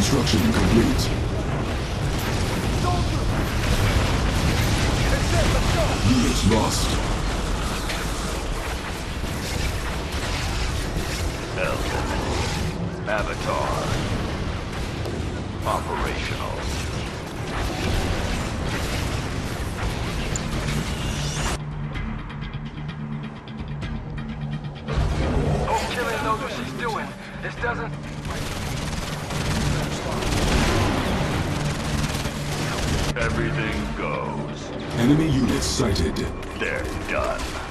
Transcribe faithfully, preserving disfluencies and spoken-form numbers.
Construction complete. Unit lost. Element. Avatar. Operational. Hope Killian knows what she's doing. This doesn't... Everything goes. Enemy units sighted. They're done.